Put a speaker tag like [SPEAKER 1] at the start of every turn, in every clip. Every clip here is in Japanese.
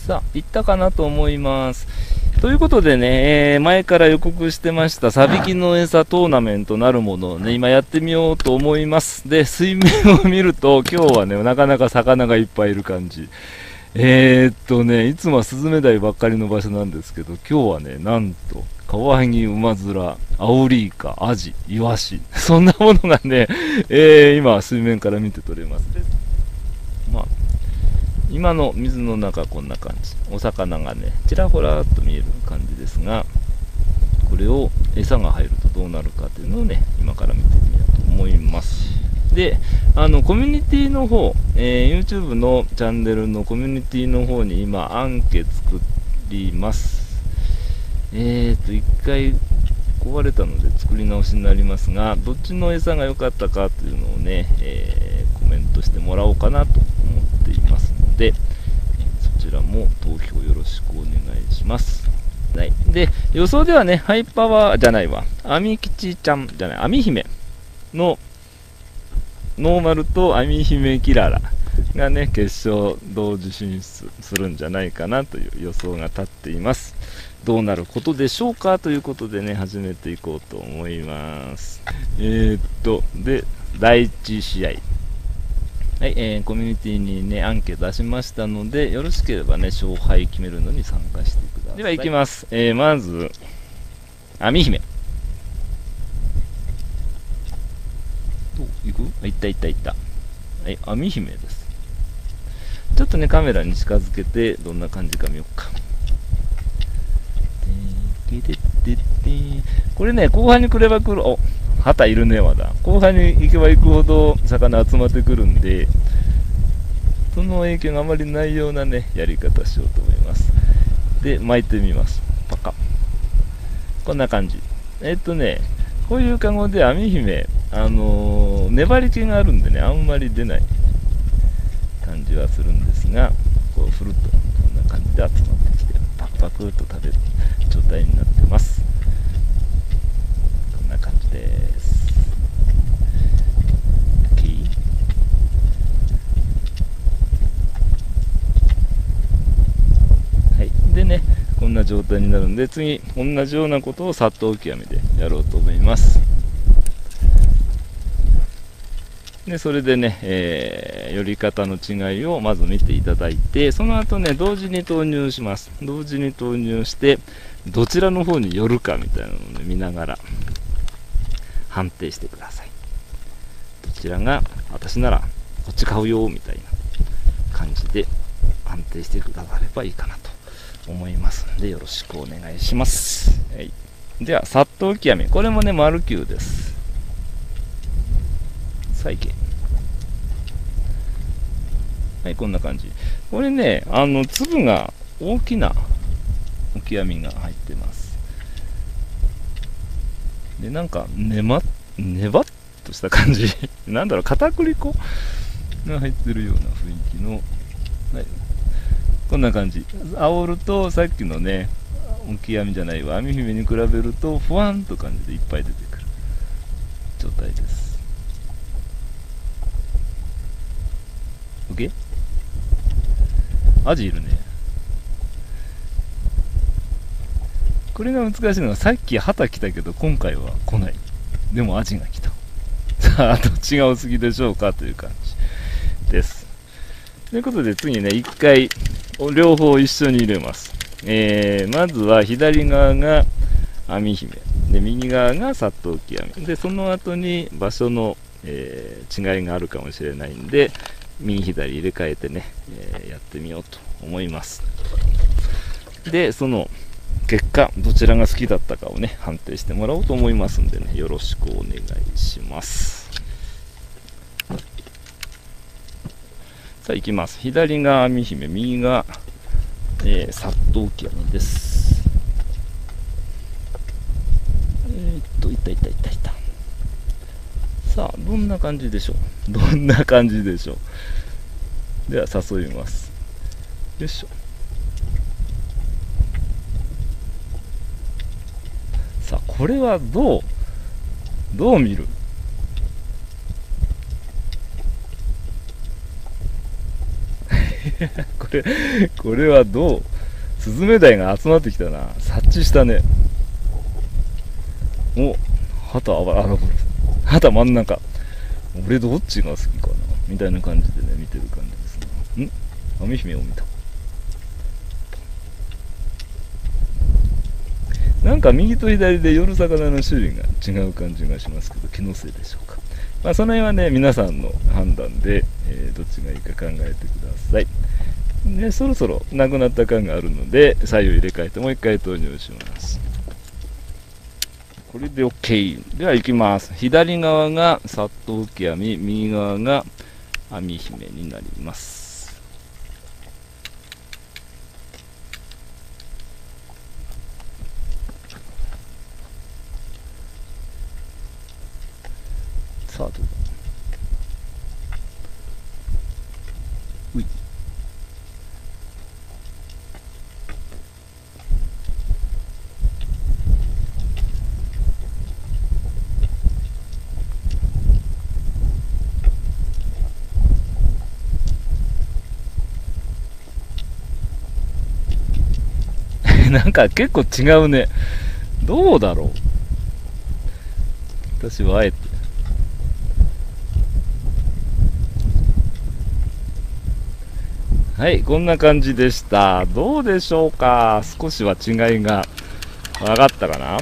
[SPEAKER 1] さあ、行ったかなと思います。ということでね、前から予告してましたサビキの餌トーナメントなるものをね、今やってみようと思います。で、水面を見ると、今日はね、なかなか魚がいっぱいいる感じ。いつもはスズメダイばっかりの場所なんですけど、今日はね、なんと、カワハギ、ウマヅラ、アオリイカ、アジ、イワシ、そんなものがね、今、水面から見て取れます。まあ、今の水の中こんな感じ。お魚がね、ちらほらっと見える感じですが、これを餌が入るとどうなるかというのをね、今から見てみようと思います。で、コミュニティの方、YouTube のチャンネルのコミュニティの方に今、アンケ作ります。一回壊れたので作り直しになりますが、どっちの餌が良かったかというのをね、コメントしてもらおうかなと思っていますので、そちらも投票よろしくお願いします。はい、で、予想ではね、ハイパワーじゃないわ、アミ吉ちゃんじゃない、アミ姫のノーマルとアミ姫キララがね、決勝同時進出するんじゃないかなという予想が立っています。どうなることでしょうかということでね、始めていこうと思います。で、第1試合。はい、コミュニティにね、アンケート出しましたので、よろしければね、勝敗決めるのに参加してください。では行きます。まず、アミ姫。行く？いったいったいった。はい、アミ姫です。ちょっとね、カメラに近づけて、どんな感じか見ようか。これね、後半に来れば来る、お、旗いるね、まだ。後半に行けば行くほど魚集まってくるんで、その影響があまりないようなね、やり方しようと思います。で、巻いてみます。パカッ。こんな感じ。こういうカゴで網姫、粘り気があるんでね、あんまり出ない感じはするんですが、こう振ると、こんな感じで集まってきて、パクパクっと食べる状態になってます。こんな感じです。はい。でね、こんな状態になるんで、次、同じようなことをサッと極めでやろうと思います。で、それでね、寄り方の違いをまず見ていただいて、その後ね、同時に投入します。同時に投入して、どちらの方に寄るかみたいなのを、ね、見ながら判定してください。どちらが、私ならこっち買うよみたいな感じで判定してくださればいいかなと思いますので、よろしくお願いします。はい、では、サッと極め。これもね、丸9です。再現。はい、こんな感じ。これね、粒が大きなオキアミが入ってます。で、なんか、ねばっとした感じ。なんだろう、片栗粉が入ってるような雰囲気の、はい、こんな感じ。煽ると、さっきのね、オキアミじゃないわ、網姫に比べると、ふわんと感じでいっぱい出てくる状態です。OK？ アジいるね。これが難しいのは、さっき旗来たけど今回は来ない。でもアジが来た。さあ、どっちが多すぎでしょうかという感じです。ということで次ね、一回両方一緒に入れます。まずは左側が網姫で、右側がサッと極みで、その後に場所の、違いがあるかもしれないんで、右左入れ替えてね、やってみようと思います。で、その結果、どちらが好きだったかをね、判定してもらおうと思いますんでね、よろしくお願いします。さあ、いきます。左が網姫、右が、サッと極みです。いった。さあ、どんな感じでしょう。では、誘います。よいしょ。さあ、これはどう見る？ これはどう？スズメダイが集まってきたな。察知したね。お、旗真ん中。俺どっちが好きかなみたいな感じでね、見てる感じですね。網姫を見た。なんか右と左で夜魚の種類が違う感じがしますけど、気のせいでしょうか。まあその辺はね、皆さんの判断で、どっちがいいか考えてください。で、そろそろなくなった感があるので、左右入れ替えてもう一回投入します。これで OK。では行きます。左側がサットウキアミ、右側が網姫になります。さあ、どうだ。うい。なんか結構違うね。どうだろう。私はあえて。はい、こんな感じでした。どうでしょうか。少しは違いが分かったかな。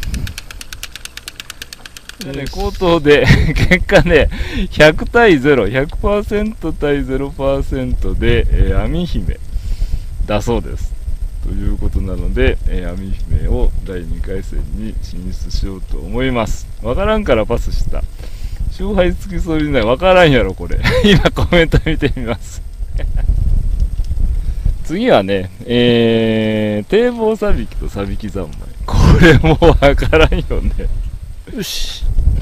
[SPEAKER 1] ね、口頭で結果ね、100対0、100% 対 0% で、網姫だそうです。ということなので、網姫を第2回戦に進出しようと思います。わからんからパスした。勝敗つきそうにない。わからんやろ、これ。今コメント見てみます。次はね、堤防さびきとさびき三昧。これもわからんよね。よし。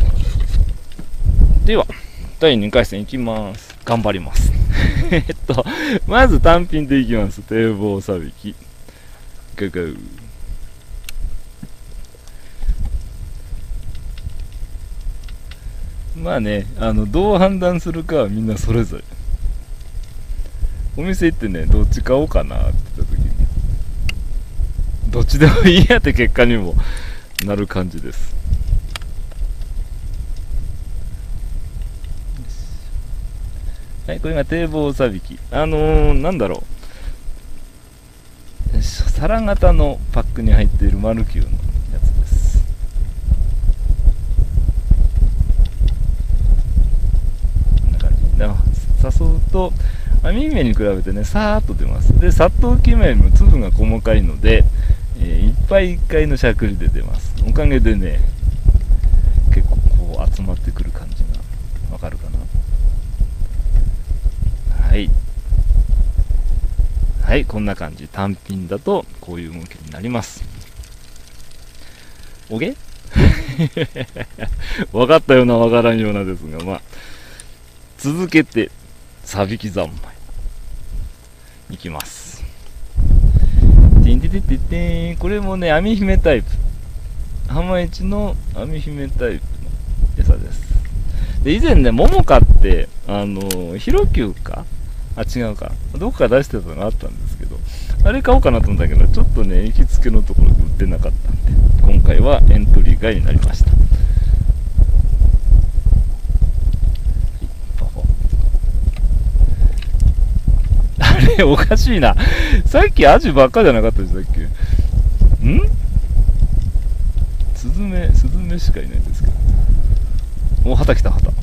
[SPEAKER 1] では、第2回戦いきます。頑張ります。まず単品でいきます。堤防さびき。ガガウ。まあね、どう判断するかはみんなそれぞれ。お店行ってね、どっち買おうかなって言った時に、どっちでもいいやって結果にもなる感じです。はい、これが堤防さびき。なんだろう。皿型のパックに入っているマルキューのやつです。こんな感じ。誘うと、網姫に比べてね、さーっと出ます。で、サットウキ目よりも粒が細かいので、いっぱいいっぱいのしゃくりで出ます。おかげでね、結構こう集まってくる感じがわかるかな。はい。はい、こんな感じ。単品だとこういう動きになります。おげ分かったような分からんようなですが、まあ、続けて、さびき三昧。いきます。てんててててん。これもね、網姫タイプ。浜市の網姫タイプの餌です。で、以前ね、桃買って、ヒロキューか違うか。どこか出してたのがあったんですけど、あれ買おうかなと思ったけど、ちょっとね、行きつけのところで売ってなかったんで、今回はエントリー外になりました。あれ、おかしいな。さっきアジばっかじゃなかったでしたっけ？スズメしかいないんですけど。お、旗来た、旗。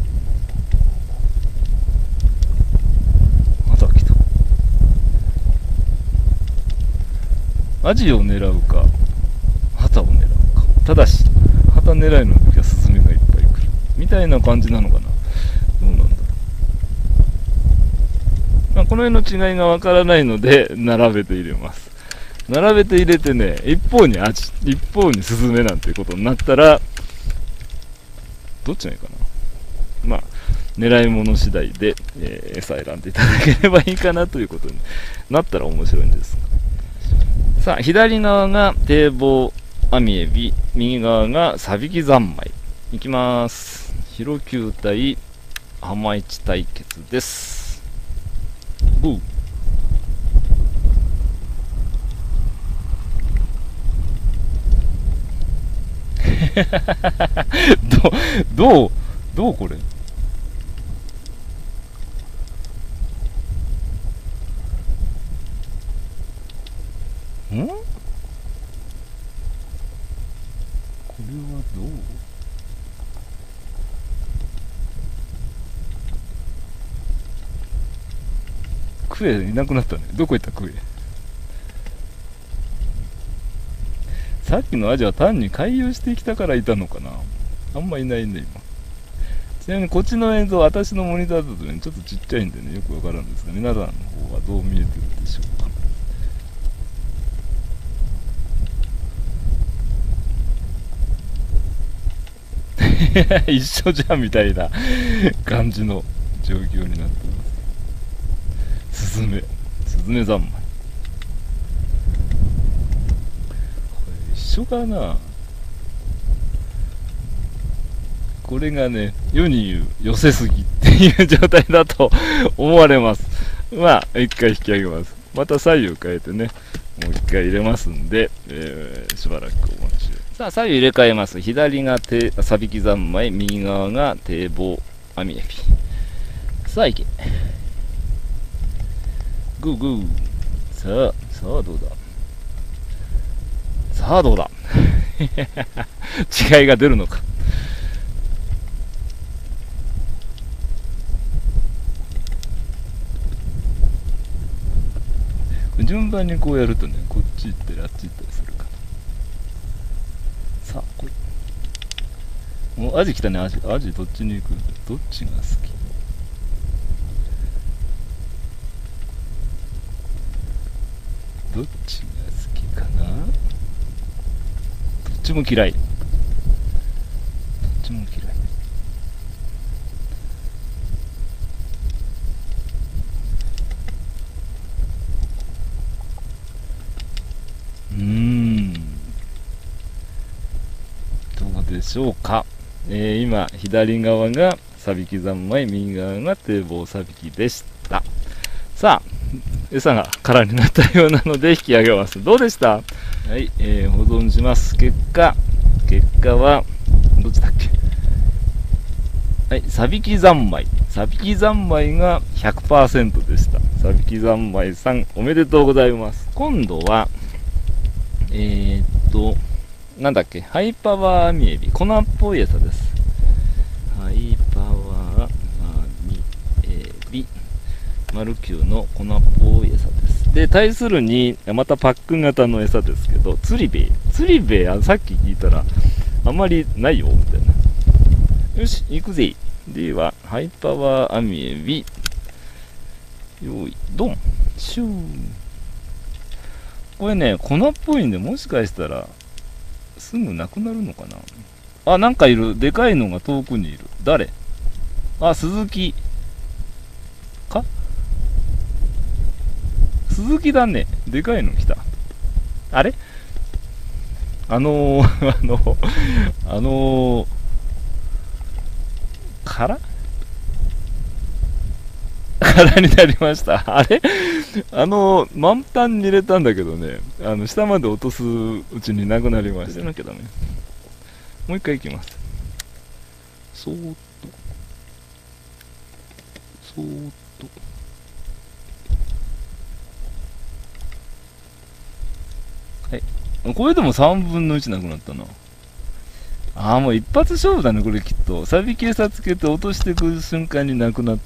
[SPEAKER 1] アジを狙うか、旗を狙うか。ただし、旗狙いの時はスズメがいっぱい来る。みたいな感じなのかな。どうなんだろう。まあ、この辺の違いがわからないので、並べて入れます。並べて入れてね、一方にアジ、一方にスズメなんてことになったら、どっちがいいかな。まあ、狙い物次第で、餌選んでいただければいいかなということになったら面白いんです。さあ、左側が堤防網エビ、右側がサビキ三昧。いきます。ヒロキュー対浜市対決です。ブー。 どう、どうこれ。んこれはどう。クエいなくなったね。どこ行ったクエ。さっきのアジは単に回遊してきたからいたのかな。あんまいないね今。ちなみにこっちの映像、私のモニターだとねちょっとちっちゃいんでねよくわからんですが、皆さんの方はどう見えてるでしょうか。一緒じゃんみたいな感じの状況になってます。スズメ三昧。これ一緒かな。これがね、世に言う寄せすぎっていう状態だと思われます。まあ一回引き上げます。また左右変えてね、もう一回入れますんで、しばらくお待ちを。さあ左右入れ替えます。左がサビキ三昧、右側が堤防網エビ。さあ行け。グーグー。さあどうだ。さあどうだ。違いが出るのか。順番にこうやるとね、こっち行ったりあっち行ったりするから。さあ来い。もうアジ来たね。アジどっちに行く。どっちが好き。どっちが好きかな。どっちも嫌い。どっちも嫌い。どうでしょうか。今左側がサビキ三昧、右側が堤防サビキでした。さあ餌が空になったようなので引き上げます。どうでした。はい、保存します。結果はどっちだっけ。はい、サビキ三昧が 100% でした。サビキ三昧さんおめでとうございます。今度はなんだっけ、ハイパワーアミエビ、粉っぽい餌です。ハイパワーアミエビ、丸9の粉っぽい餌です。で、対するに、またパック型の餌ですけど、釣りベイ、さっき聞いたら、あまりないよ、みたいな。よし、行くぜ。では、ハイパワーアミエビ、よい、ドン、シュー。これね、粉っぽいんで、もしかしたら、すぐなくなるのかな。あ、なんかいる。でかいのが遠くにいる。誰。あ、鈴木。か鈴木だね。でかいの来た。あれ空になりました。あれ満タンに入れたんだけどね、下まで落とすうちになくなりました。なきゃダメ。もう一回いきます。そーっと。はい。これでも3分の1なくなったな。ああ、もう一発勝負だね、これきっと。サビ警察つけて落としていく瞬間になくなって、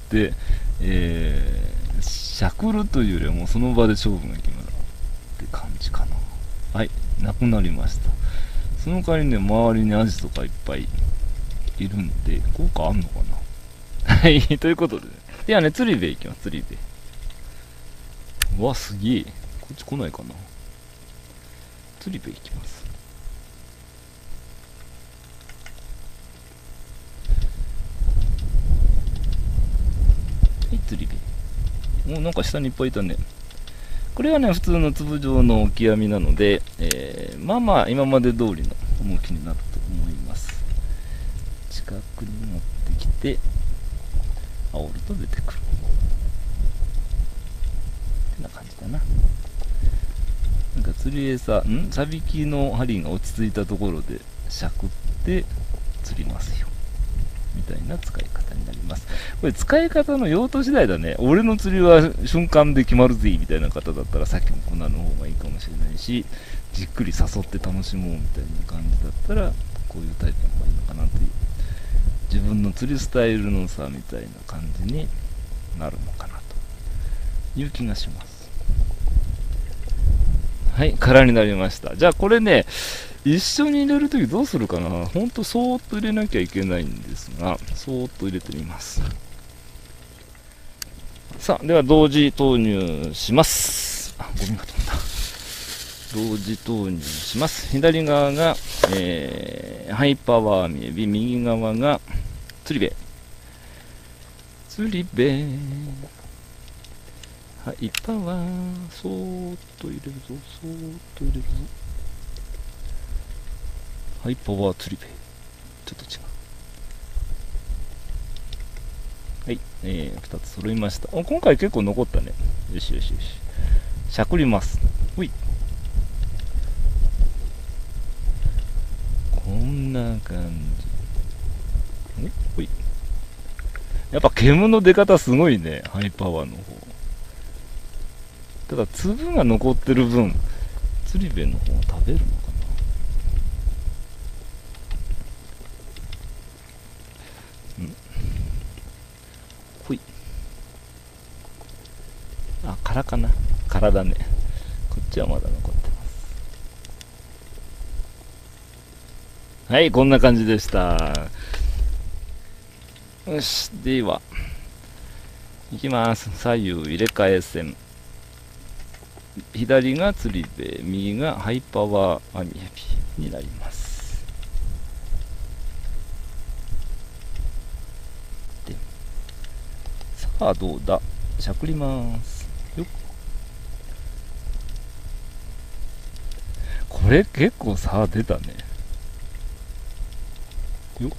[SPEAKER 1] しゃくるというよりはもうその場で勝負が決まるって感じかな。はい、なくなりました。その代わりね、周りにアジとかいっぱいいるんで、効果あんのかな。はい、ということでね。ではね、釣り部行きます、釣り部。うわ、すげえ。こっち来ないかな。釣り部行きます。はい、釣り部。もうなんか下にいっぱいいたね。これはね、普通の粒状のオキアミなので、まあまあ今まで通りの動きになると思います。近くに持ってきて、煽ると出てくる。こんな感じだな。なんか釣り餌、サビキの針が落ち着いたところで、 しゃくって釣りますよみたいな使い方になります。これ使い方の用途次第だね。俺の釣りは瞬間で決まるぜみたいな方だったらさっきの粉の方がいいかもしれないし、じっくり誘って楽しもうみたいな感じだったらこういうタイプの方がいいのかなという、自分の釣りスタイルの差みたいな感じになるのかなという気がします。はい、空になりました。じゃあこれね、一緒に入れるときどうするかな。ほんとそーっと入れなきゃいけないんですが、そーっと入れてみます。さあ、では同時投入します。あ、ゴミが飛んだ。同時投入します。左側が、ハイパワーミエビ、右側が釣りベ。釣りベ。ハイパワー、そーっと入れるぞ、そーっと入れるぞ。ハイパワー釣りベ。ちょっと違う。はい、2つ揃いました。今回結構残ったね。よしよしよし。しゃくります。ほい。こんな感じ。ほい。やっぱ煙の出方すごいね。ハイパワーの方。ただ粒が残ってる分、釣りベの方を食べるのかな。ほい。あ、空かな。空だね。こっちはまだ残ってます。はい、こんな感じでした。よし、では、いきます。左右入れ替え線。左が釣りベ、右がハイパワーアミエビになります。で、さあどうだ。しゃくります。よっ。これ結構差出たね。よっ。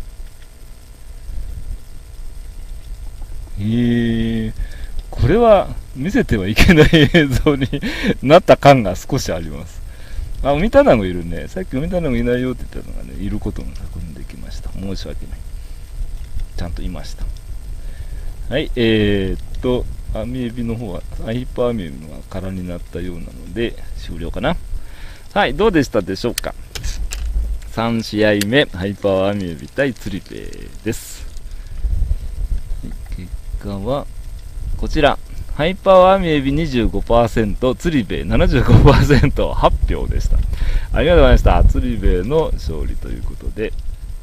[SPEAKER 1] これは見せてはいけない映像になった感が少しあります。あ、ウミタナゴいるね。さっきウミタナゴいないよって言ったのがね、いることが確認できました。申し訳ない。ちゃんといました。はい、アミエビの方は、ハイパーアミエビのが空になったようなので、終了かな。はい、どうでしたでしょうか。3試合目、ハイパワーアミエビ対釣りベです。結果は、こちら。ハイパワーアミエビ 25%、釣りベ 75% 発表でした。ありがとうございました。釣りベの勝利ということで。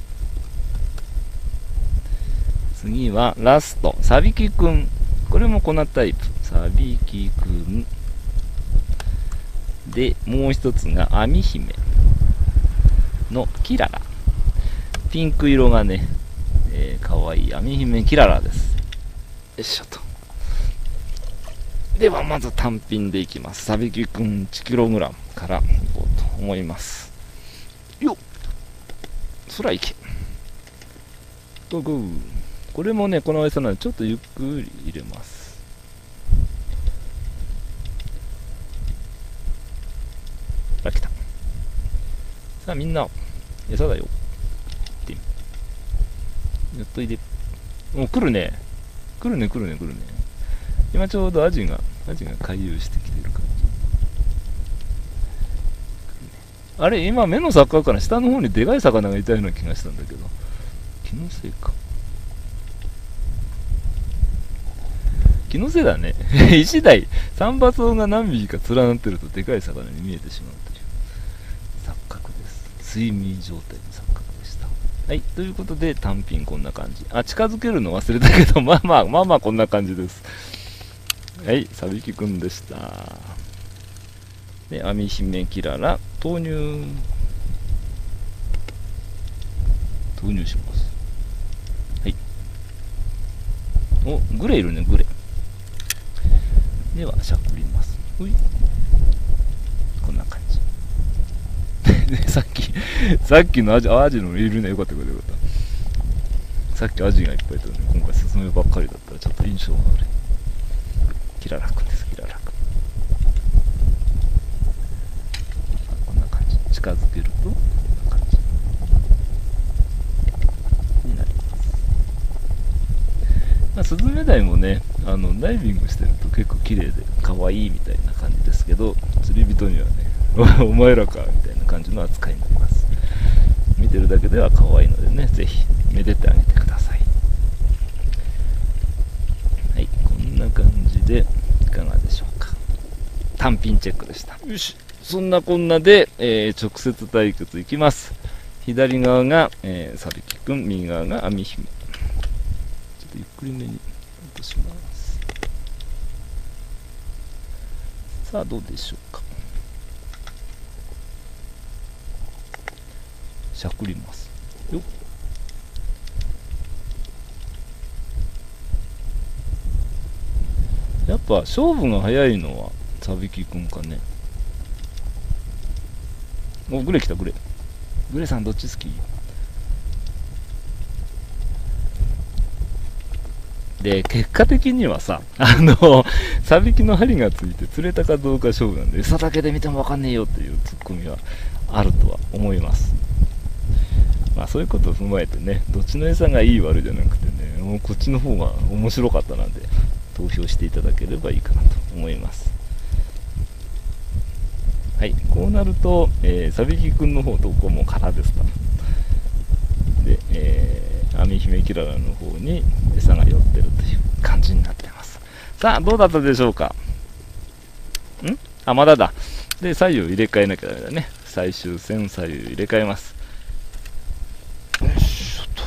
[SPEAKER 1] 次はラスト、サビキくん。これも粉タイプ。サビキくん。で、もう一つが網姫のキララ。ピンク色がね、かわいい網姫キララです。よいしょと。ではまず単品でいきます。サビキくん 1kg からいこうと思います。よっ、そらいけ。ゴーゴー。これもね、この餌なのでちょっとゆっくり入れます。ほら来た。さあみんな餌だよってやっと入れ。もう来るね。来るね来るね来るね。今ちょうどアジが回遊してきてる感じ。あれ今目の錯覚から下の方にでかい魚がいたような気がしたんだけど、気のせいか。気のせいだね。一台サンバソウが何匹か連なってるとでかい魚に見えてしまうという錯覚です。睡眠状態の錯覚でした。はい、ということで単品こんな感じ。あ、近づけるの忘れたけど、まあまあこんな感じです。はい、サビキくんでした。で、網姫キララ、投入します。はい。お、グレいるね、グレ。では、しゃくります。ほい。こんな感じ。で、さっきのアジのいるね、よかったよかったよかった。さっきアジがいっぱいいたので、今回スズメばっかりだったらちょっと印象が悪い。キララくんです、キララくん。こんな感じ。近づけるとこんな感じ。 内もね、ダイビングしてると結構綺麗で可愛いみたいな感じですけど、釣り人にはね、お前らかみたいな感じの扱いになります。見てるだけでは可愛いのでね、ぜひめでてあげてください。はい、こんな感じでいかがでしょうか。単品チェックでした。よし、そんなこんなで、直接対決いきます。左側が、サビキくん、右側が網姫。ちょっとゆっくりめに落とします。さあ、どうでしょうか。しゃくります。よっ。やっぱ勝負が早いのはサビキくんかね。お、グレ来た、グレ。グレさんどっち好き？で、結果的にはさ、サビキの針がついて釣れたかどうか勝負なんで、餌だけで見てもわかんねえよっていうツッコミはあるとは思います。まあそういうことを踏まえてね、どっちの餌がいい悪いじゃなくてね、もうこっちの方が面白かったなんで、投票していただければいいかなと思います。はい、こうなると、サビキくんの方とこも空ですか。で、網姫キララの方に餌が寄ってるという感じになってます。さあ、どうだったでしょうか。あ、まだだ。で、左右入れ替えなきゃダメだね。最終戦、左右入れ替えます。よいしょと。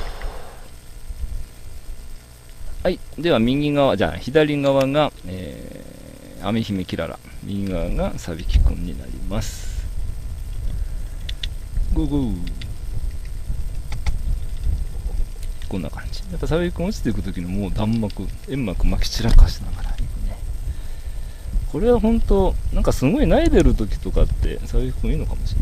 [SPEAKER 1] はい、では右側、じゃあ左側が、網姫キララ、右側がサビキくんになります。ゴーゴー。こんな感じ。やっぱサビキくん落ちていくときのもう弾幕、煙幕巻き散らかしながらいくね。これは本当なんかすごい慣れてるときとかってサビキくんいいのかもしれ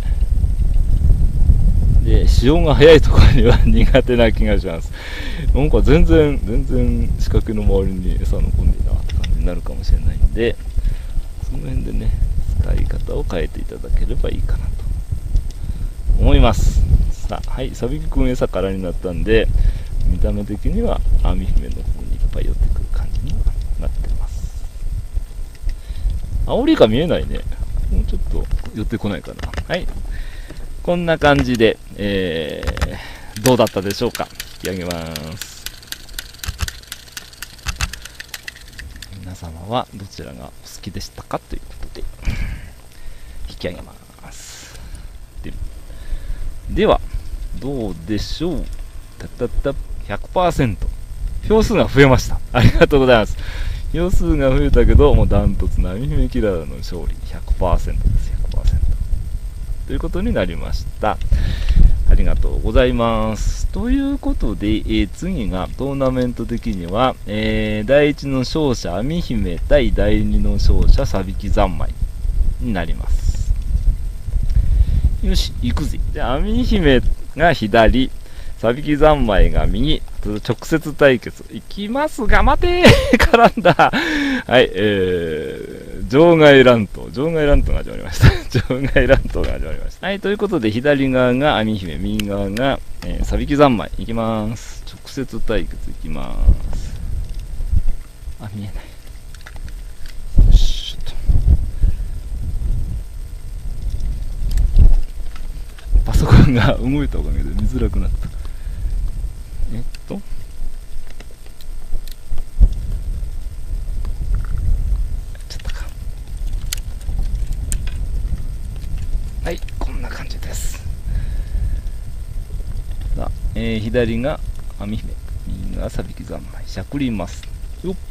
[SPEAKER 1] ないね。で、潮が速いところには苦手な気がします。なんか全然仕掛けの周りに餌残んねえなって感じになるかもしれないんで、その辺でね、使い方を変えていただければいいかなと思います。さあ、はい、サビキくん餌空になったんで、見た目的には網姫の方にいっぱい寄ってくる感じになってます。アオリイカ見えないね。もうちょっと寄ってこないかな。はい。こんな感じで、どうだったでしょうか。引き上げます。皆様はどちらがお好きでしたかということで、引き上げます。では、どうでしょう。100%。票数が増えました。ありがとうございます。票数が増えたけど、もうダントツな網姫キララの勝利 100% です。100%。ということになりました。ありがとうございます。ということで、次がトーナメント的には、第1の勝者網姫対第2の勝者サビキ三昧になります。よし、行くぜ。じゃあ網姫が左、サビキ三昧が右、直接対決いきますが、待てー絡んだ。はい、場外乱闘が始まりました。場外乱闘が始まりました。はい、ということで、左側が網姫、右側が、サビキ三昧いきます。直接対決いきます。あ、見えない。よしと。パソコンが動いたおかげで見づらくなった。やっちゃったか。はい、こんな感じです。さあ、左が網姫、右がサビキ三昧、しゃくりますよっ。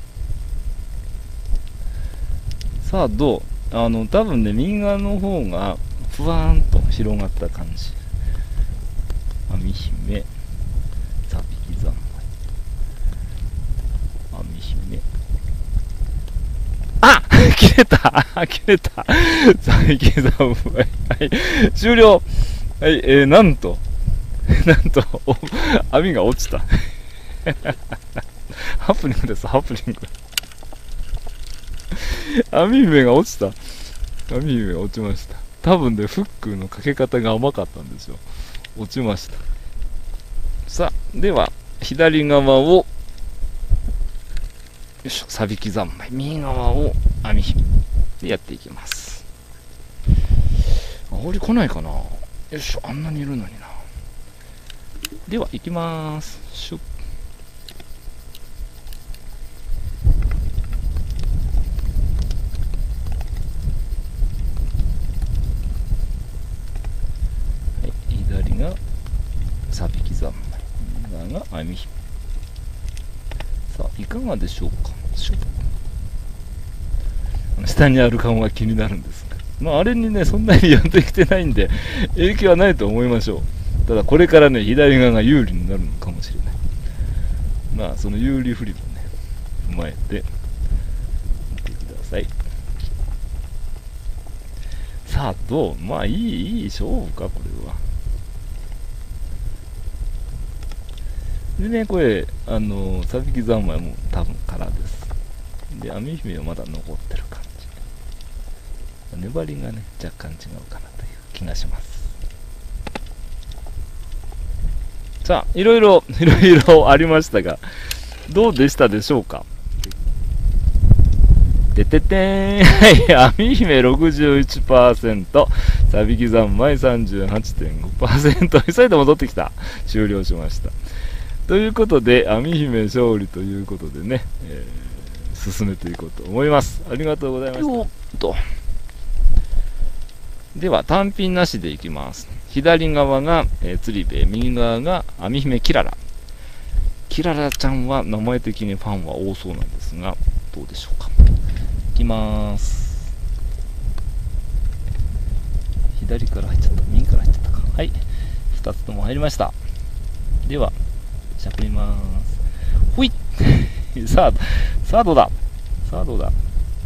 [SPEAKER 1] さあ、どう？多分ね、右側の方がふわーんと広がった感じ。網姫、サビキ三昧、網姫、あ切れた切れたサビキ三昧、はい、終了。はい、なんと網が落ちたハプニングです、ハプニング網姫が落ちた。網姫が落ちました。多分ね、フックのかけ方が甘かったんですよ。落ちました。さあ、では左側をいしょ、さびき三昧。右側を網ひめでやっていきます。降り来ないかな。よいしょ、あんなにいるのにな。では、行きまーす。しょ。はい、左がさびき三昧。右側が網ひめ。さあ、いかがでしょうか。下にある感は気になるんですが、まあ、あれにね、そんなに寄ってきてないんで、影響はないと思いましょう。ただ、これからね、左側が有利になるのかもしれない。まあ、その有利不利もね、踏まえて、見てください。さあ、どうまあ、いい勝負か、これは。でね、これ、さびき三昧も多分空です。で、網姫はまだ残ってる感じ。粘りがね、若干違うかなという気がします。さあ、いろいろありましたが、どうでしたでしょうか。てててーん。はい、網姫 61%、さびき三昧 38.5%。急いで戻ってきた。終了しました。ということで、網姫勝利ということでね、進めていこうと思います。ありがとうございました。では、単品なしでいきます。左側が、釣り部、右側が網姫キララ。キララちゃんは名前的にファンは多そうなんですが、どうでしょうか。いきまーす。左から入っちゃった。右から入っちゃったか。はい。2つとも入りました。では、しゃくりまーす。ほいさあどうだ。どうだ。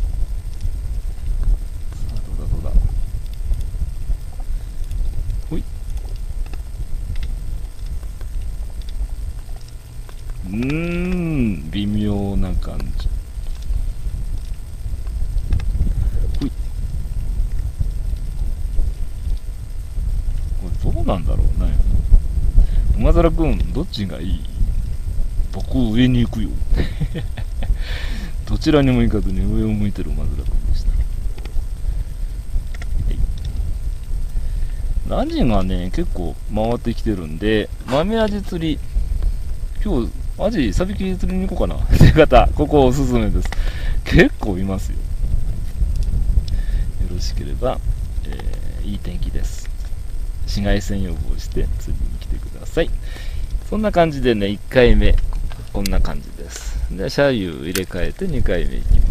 [SPEAKER 1] ほい。微妙な感じ。ほい。これどうなんだろうね。馬皿くん、どっちがいい？僕、上に行くよ。どちらにも行かずに上を向いてる馬皿くんでした。はい、ラジがね、結構回ってきてるんで、豆アジ釣り、今日、アジ、サビキ釣りに行こうかな。って方、ここおすすめです。結構いますよ。よろしければ、いい天気です。紫外線予防して釣りに来てください。そんな感じでね、1回目、こんな感じです。で、左右入れ替えて2回目いきます。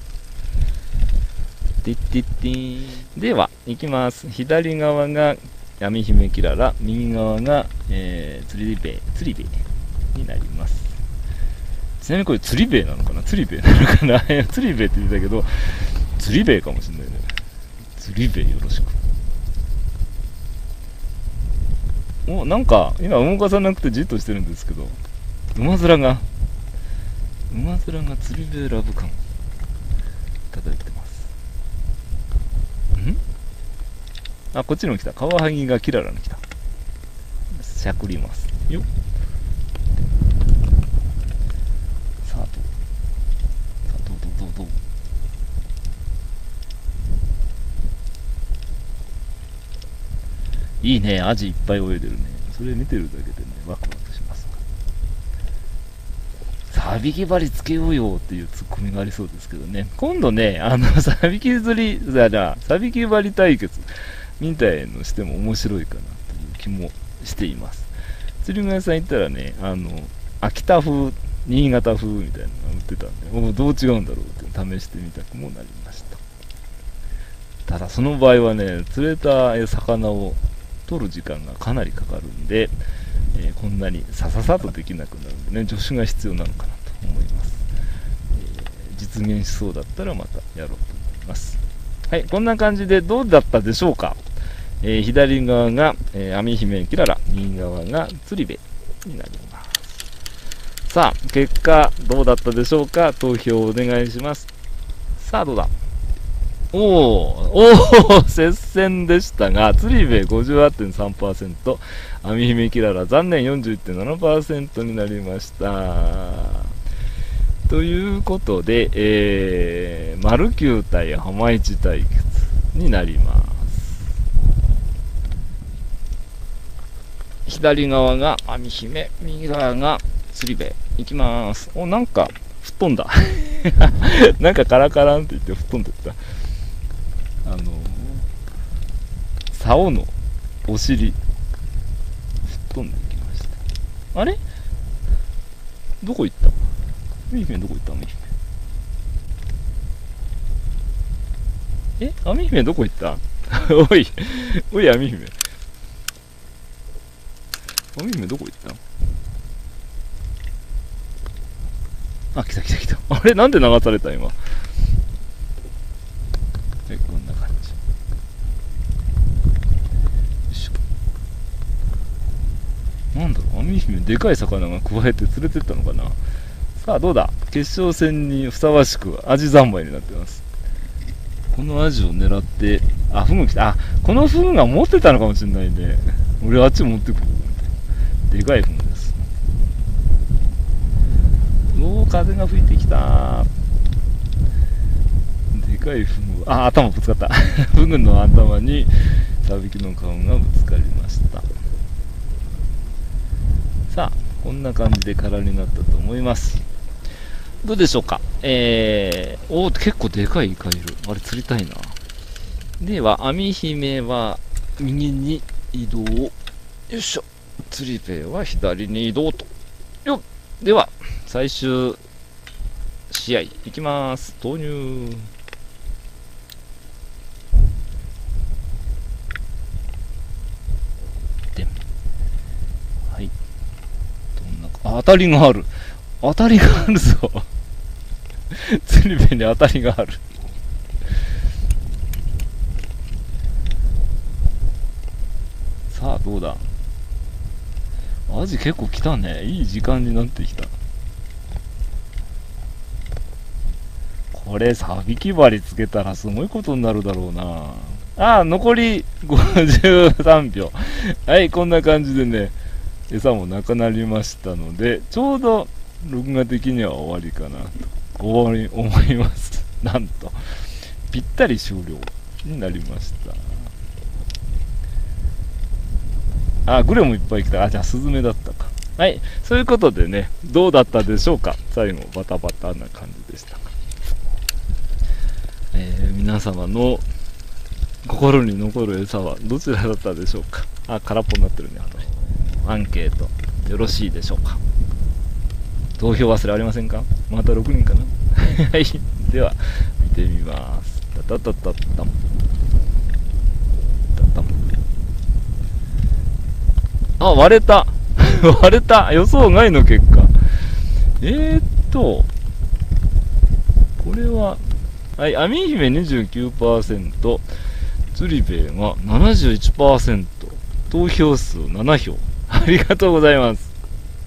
[SPEAKER 1] ティッティッティーン。では、いきます。左側が闇姫キララ、右側が、釣りベイになります。ちなみにこれ釣りベイなのかな？釣りベイなのかな？釣りベイって言ってたけど、釣りベイかもしれないね。釣りベイよろしく。お、なんか今動かさなくてじっとしてるんですけど、馬面が釣りベイラブ感いただいてます。あ、こっちにも来た。カワハギがキララに来た。しゃくりますよっ。さあどういいね、アジいっぱい泳いでるね。それ見てるだけでね、ワクワクしますが。サビキ針つけようよっていうツッコミがありそうですけどね。今度ね、サビキ釣り、サビキ針対決みたいのしても面白いかなという気もしています。釣り具屋さん行ったらね、秋田風、新潟風みたいなのが売ってたんで、どう違うんだろうって試してみたくもなりました。ただその場合はね、釣れた魚を取る時間がかなりかかるんで、こんなにさささっとできなくなるんでね、助手が必要なのかなと思います。実現しそうだったらまたやろうと思います。はい、こんな感じでどうだったでしょうか。左側が、網姫キララ、右側が釣り部になります。さあ、結果どうだったでしょうか。投票お願いします。さあ、どうだ。接戦でしたが、釣り部 58.3%、網姫キララ残念 41.7% になりました。 ということで、丸9対浜市対決になります。左側が網姫、右側が釣り部。いきます。お、なんか、吹っ飛んだ。なんかカラカランって言って吹っ飛んでった。竿のお尻、吹っ飛んでいきました。あれどこ行った？網姫どこ行った？網姫。網姫どこ行った？おい、おい、網姫。網姫どこ行った？あ、来た来た来た。あれなんで流された今。こんな感じ。よいしょ。なんだろう、網姫でかい魚が加えて連れてったのかな。さあどうだ、決勝戦にふさわしくアジ三昧になってます。このアジを狙って、あ、フグ来た。あ、このフグが持ってたのかもしれないね。俺あっち持ってくる。でかいフグです。おー、風が吹いてきた。でかいフグ、あ、頭ぶつかった。フグの頭にサビキの顔がぶつかりました。さあ、こんな感じで空になったと思います。どうでしょうか。お、結構でかいイカいる。あれ釣りたいな。では、網姫は右に移動。よいしょ。釣り部は左に移動と。よっ。では、最終試合いきます。投入。で、はい。当たりがある。当たりがあるぞ。釣り部に当たりがある。さあどうだ。アジ結構来たね。いい時間になってきた。これサビキ針つけたらすごいことになるだろうな。ああ、残り53秒。はい、こんな感じでね、餌もなくなりましたので、ちょうど録画的には終わりかなと思います。なんと、ぴったり終了になりました。あ、グレもいっぱい来た。あ、じゃあスズメだったか。はい、そういうことでね、どうだったでしょうか。最後バタバタな感じでした。皆様の心に残る餌はどちらだったでしょうか。あ、空っぽになってるね。アンケートよろしいでしょうか。投票忘れありませんか。また6人かな。はい、では見てみます。タタタタタンタタン。あ、割れた。割れた。予想外の結果。これは、はい、網姫 29%、釣り兵が 71%、投票数7票。ありがとうございます。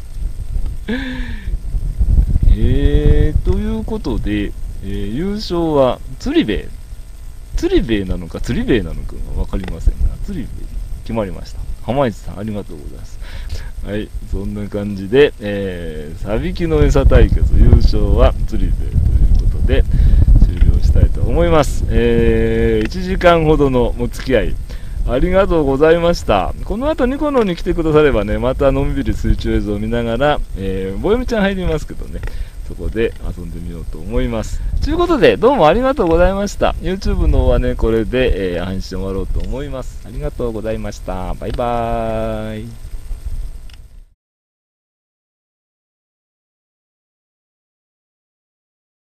[SPEAKER 1] ということで、優勝は釣り兵。釣り兵なのか釣り兵なのかが分かりませんが、釣り兵決まりました。浜市さんありがとうございます。はい、そんな感じで、サビキの餌対決優勝は釣り兵ということで終了したいと思います。1時間ほどのお付き合いありがとうございました。この後ニコノに来てくださればね、またのんびり水中映像を見ながら、ぼよみちゃん入りますけどね、そこで遊んでみようと思います。ということで、どうもありがとうございました。YouTube の方はね、これで、配信終わろうと思います。ありがとうございました。バイバーイ。